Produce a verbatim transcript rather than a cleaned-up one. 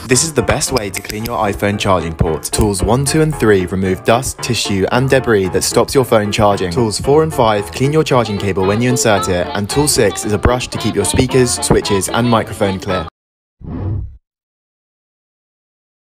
This is the best way to clean your iPhone charging port. Tools one, two and three remove dust, tissue and debris that stops your phone charging. Tools four and five clean your charging cable when you insert it, and tool six is a brush to keep your speakers, switches and microphone clear.